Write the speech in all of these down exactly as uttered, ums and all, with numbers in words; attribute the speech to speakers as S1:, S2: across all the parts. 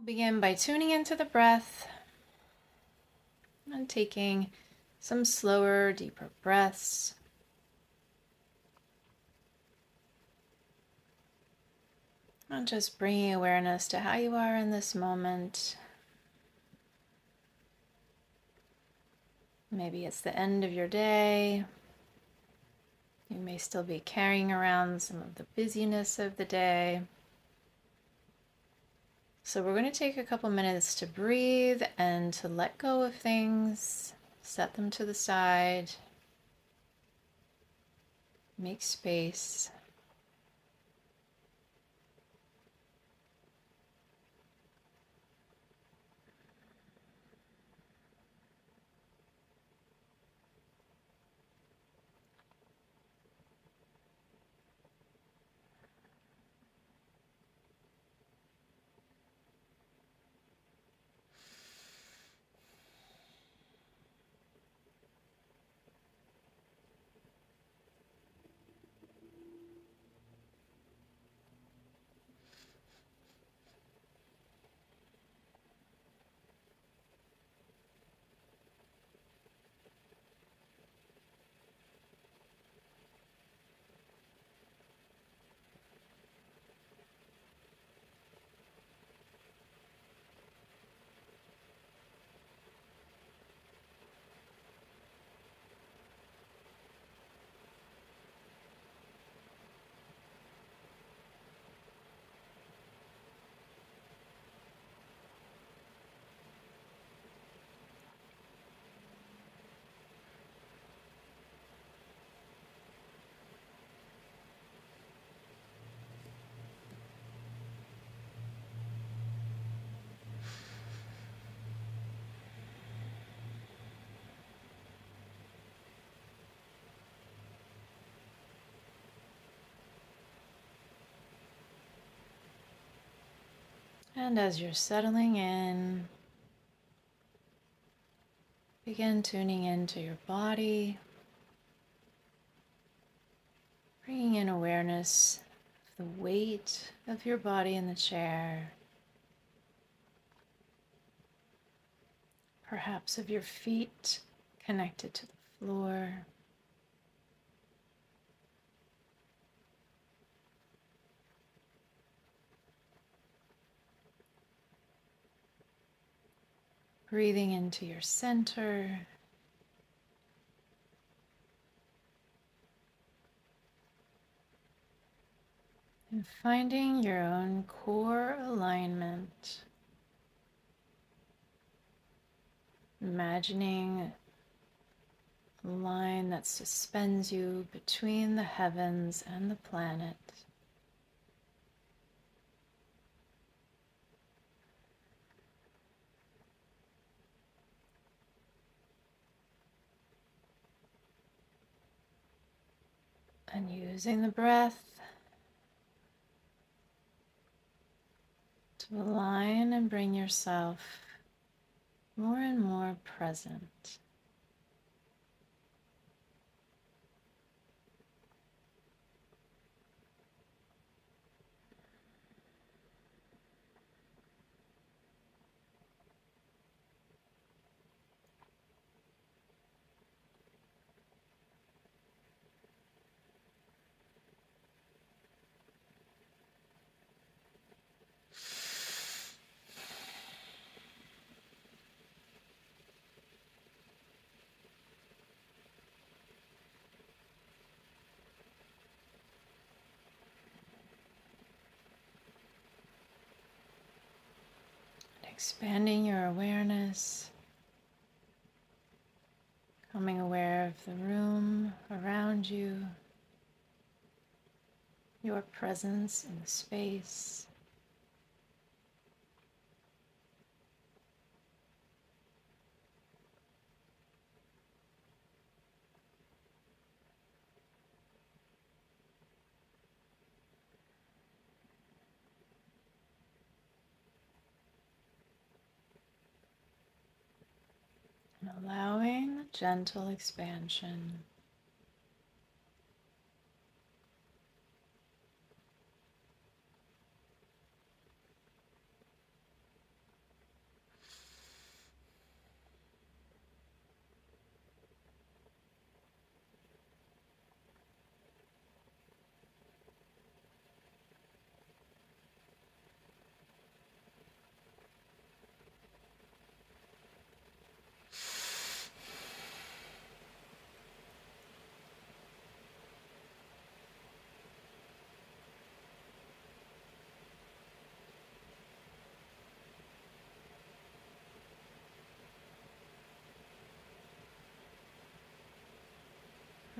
S1: Begin by tuning into the breath and taking some slower, deeper breaths. And just bringing awareness to how you are in this moment. Maybe it's the end of your day. You may still be carrying around some of the busyness of the day. So we're going to take a couple minutes to breathe and to let go of things, set them to the side, make space. And as you're settling in, begin tuning into your body, bringing in awareness of the weight of your body in the chair, perhaps of your feet connected to the floor. Breathing into your center. And finding your own core alignment. Imagining a line that suspends you between the heavens and the planet. And using the breath to align and bring yourself more and more present. Expanding your awareness, becoming aware of the room around you, your presence in the space. And allowing the gentle expansion.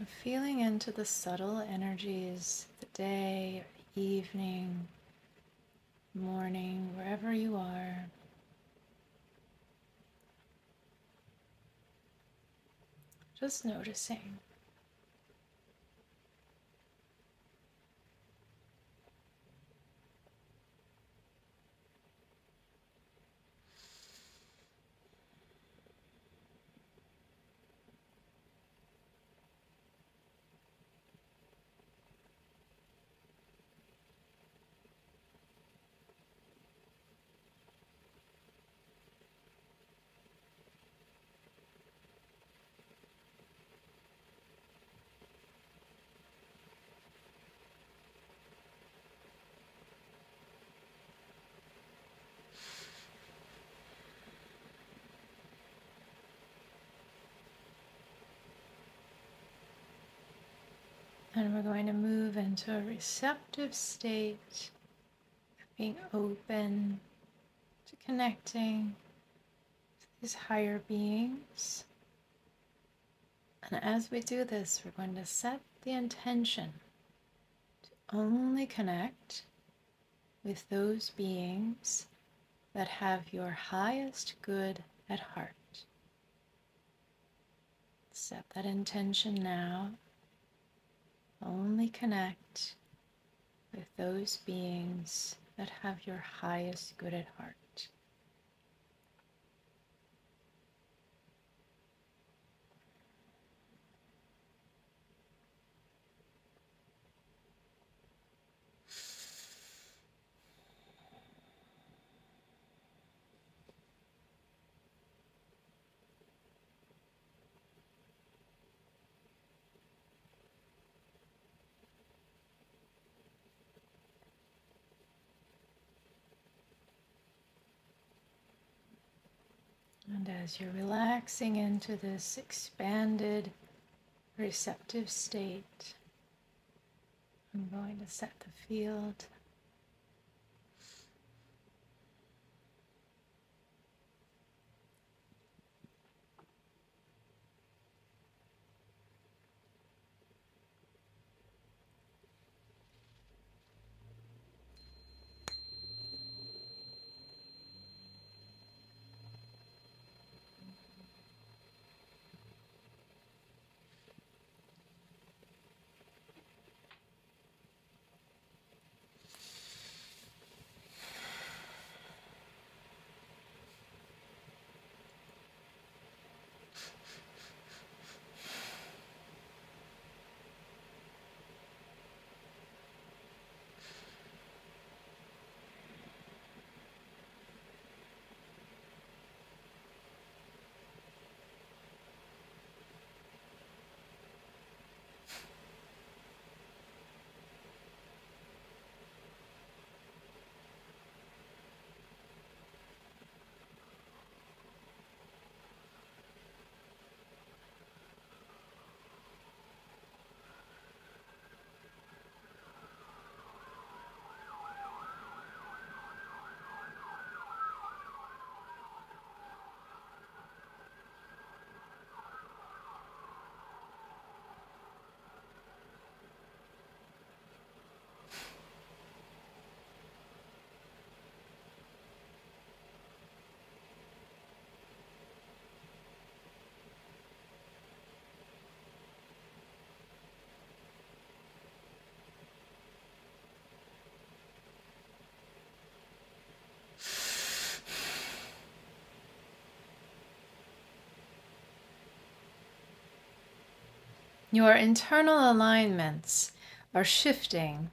S1: And feeling into the subtle energies of the day, or evening, morning, wherever you are. Just noticing. And we're going to move into a receptive state of being open to connecting with these higher beings. And as we do this, we're going to set the intention to only connect with those beings that have your highest good at heart. Set that intention now. Only connect with those beings that have your highest good at heart. And as you're relaxing into this expanded, receptive state, I'm going to set the field. Your internal alignments are shifting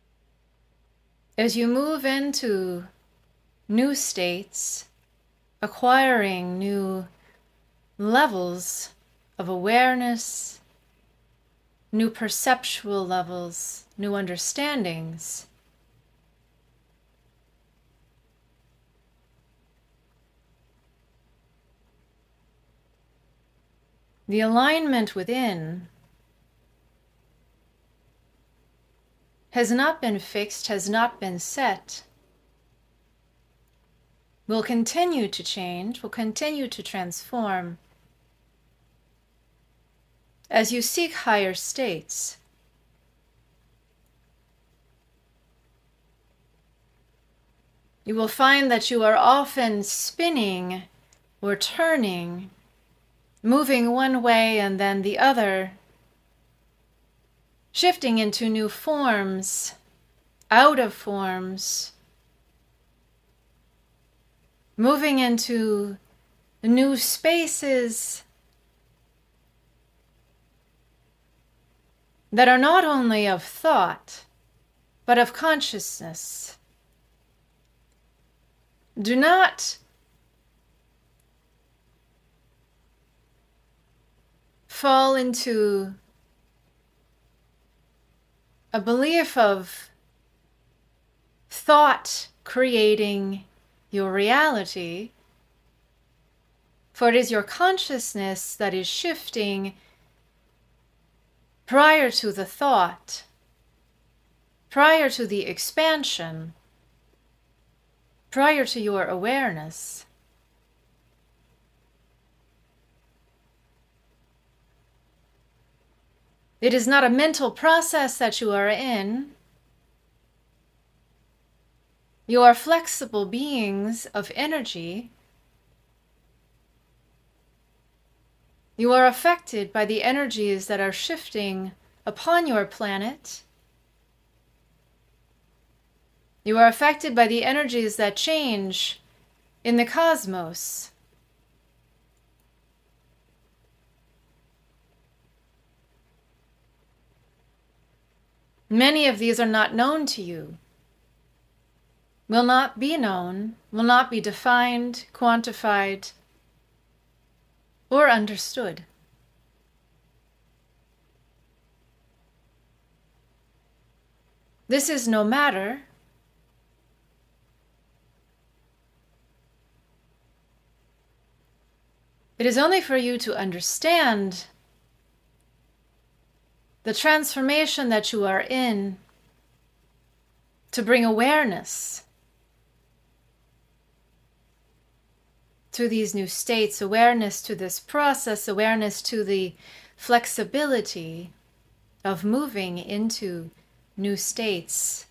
S1: as you move into new states, acquiring new levels of awareness, new perceptual levels, new understandings. The alignment within has not been fixed, has not been set, will continue to change, will continue to transform as you seek higher states. You will find that you are often spinning or turning, moving one way and then the other, shifting into new forms, out of forms, moving into new spaces that are not only of thought, but of consciousness. Do not fall into a belief of thought creating your reality, for it is your consciousness that is shifting prior to the thought, prior to the expansion, prior to your awareness. It is not a mental process that you are in. You are flexible beings of energy. You are affected by the energies that are shifting upon your planet. You are affected by the energies that change in the cosmos. Many of these are not known to you, will not be known, will not be defined, quantified, or understood. This is no matter. It is only for you to understand the transformation that you are in, to bring awareness to these new states, awareness to this process, awareness to the flexibility of moving into new states,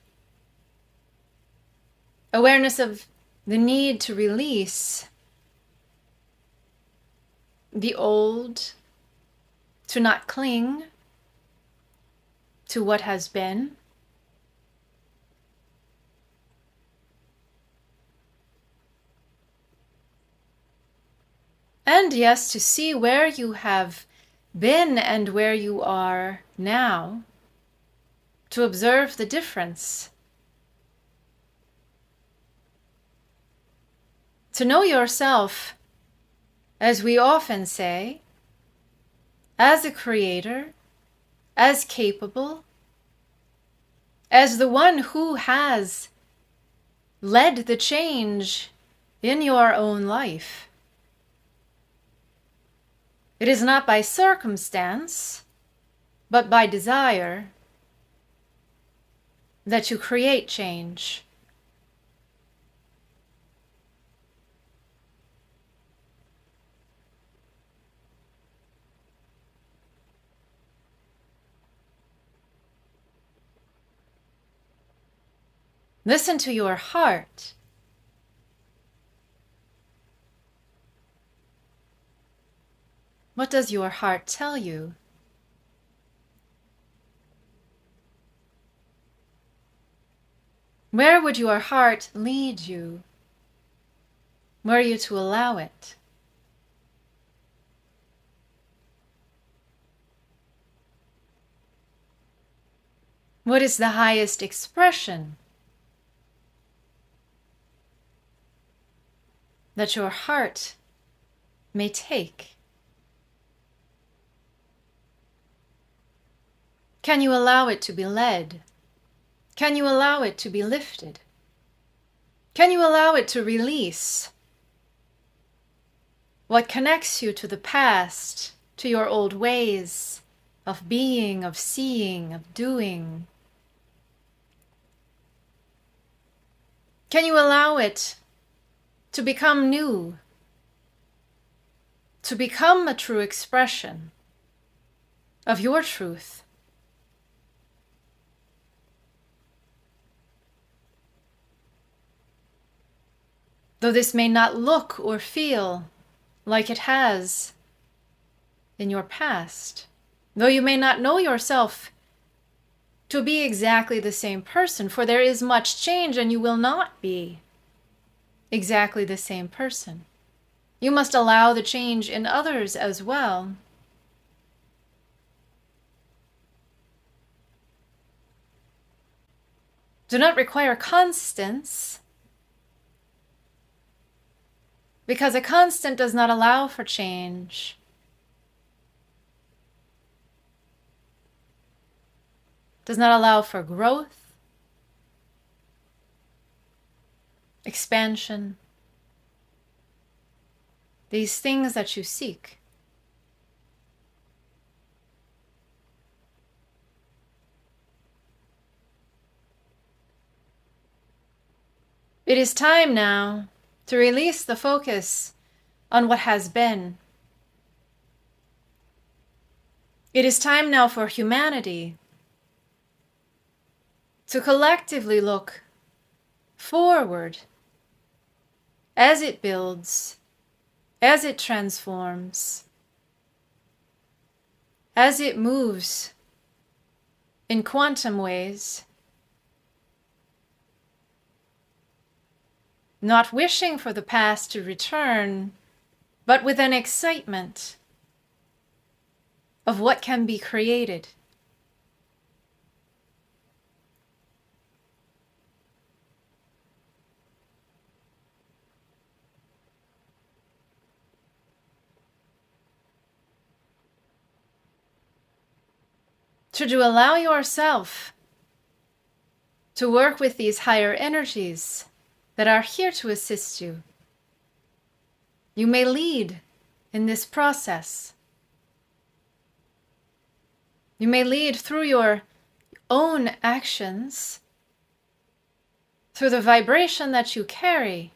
S1: awareness of the need to release the old, to not cling to what has been. And yes, to see where you have been and where you are now, to observe the difference. To know yourself, as we often say, as a creator, as capable, as the one who has led the change in your own life. It is not by circumstance, but by desire that you create change. Listen to your heart. What does your heart tell you? Where would your heart lead you, were you to allow it? What is the highest expression that your heart may take? Can you allow it to be led? Can you allow it to be lifted? Can you allow it to release what connects you to the past, to your old ways of being, of seeing, of doing? Can you allow it to become new, to become a true expression of your truth. Though this may not look or feel like it has in your past, though you may not know yourself to be exactly the same person, for there is much change and you will not be exactly the same person. You must allow the change in others as well. Do not require constance, because a constant does not allow for change. Does not allow for growth, expansion, these things that you seek. It is time now to release the focus on what has been. It is time now for humanity to collectively look forward as it builds, as it transforms, as it moves in quantum ways, not wishing for the past to return, but with an excitement of what can be created. Should you allow yourself to work with these higher energies that are here to assist you, you may lead in this process. You may lead through your own actions, through the vibration that you carry.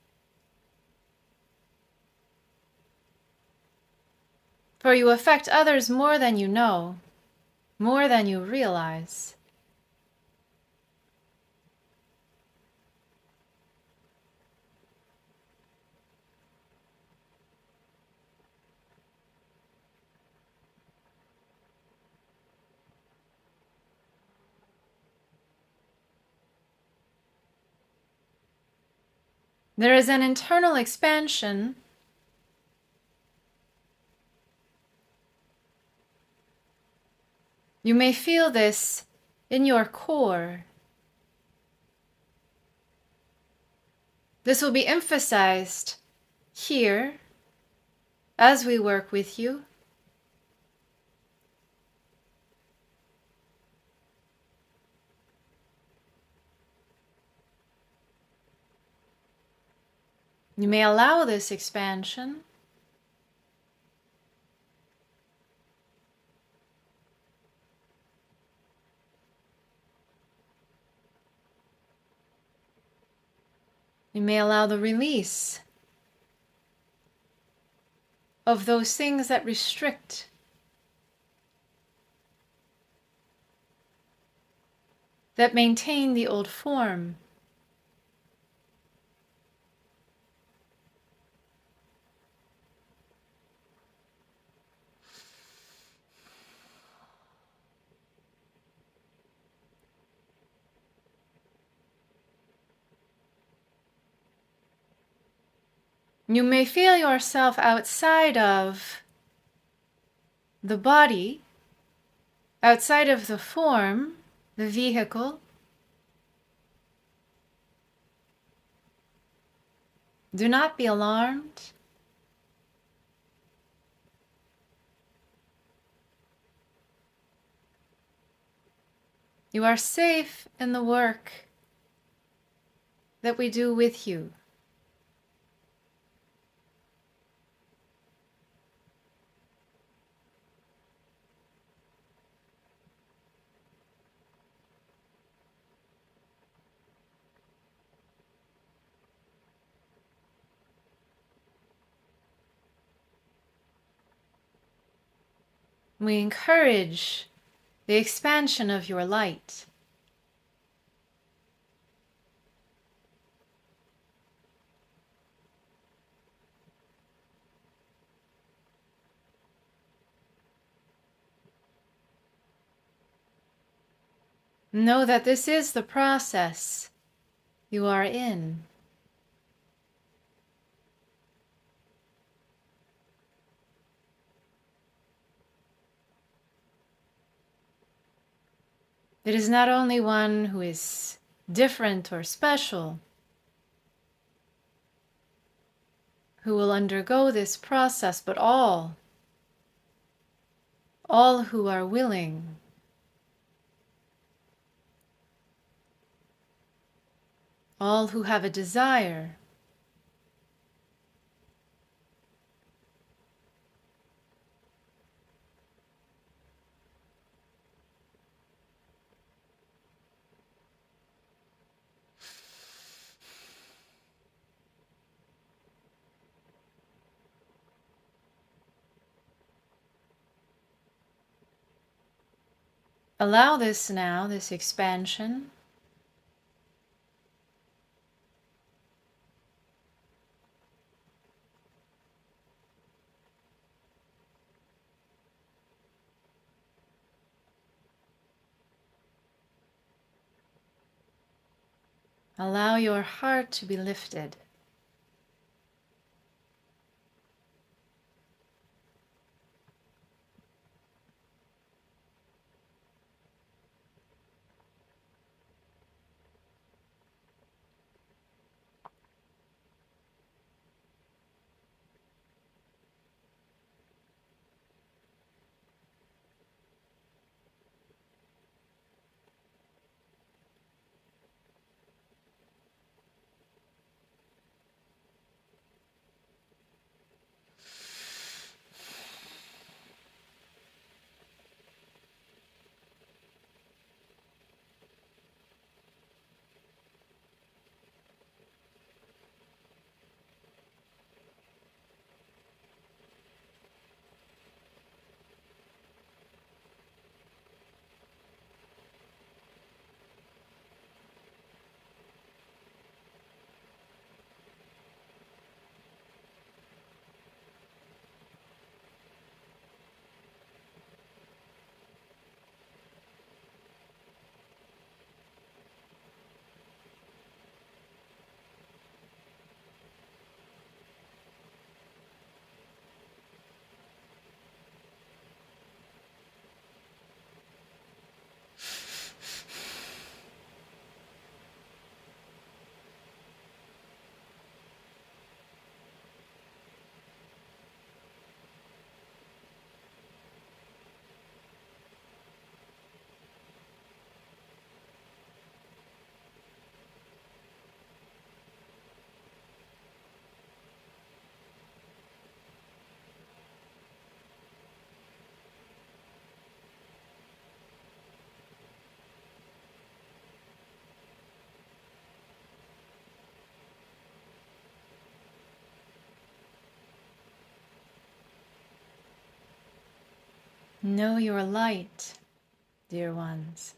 S1: For you affect others more than you know, more than you realize. There is an internal expansion You may feel this in your core. This will be emphasized here as we work with you. You may allow this expansion. You may allow the release of those things that restrict, that maintain the old form. You may feel yourself outside of the body, outside of the form, the vehicle. Do not be alarmed. You are safe in the work that we do with you. We encourage the expansion of your light. Know that this is the process you are in. It is not only one who is different or special who will undergo this process, but all, all who are willing, all who have a desire. Allow this now, this expansion. Allow your heart to be lifted. Know your light, dear ones.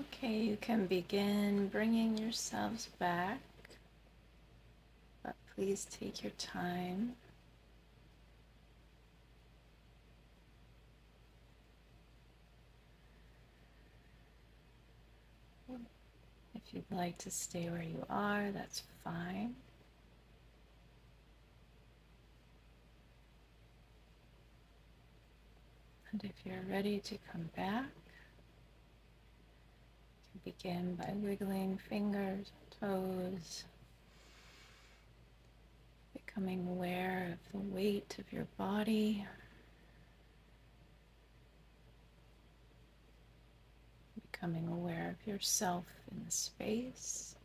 S1: Okay, you can begin bringing yourselves back, but please take your time. If you'd like to stay where you are, that's fine. And if you're ready to come back, you can begin by wiggling fingers, toes, becoming aware of the weight of your body, becoming aware of yourself in the space.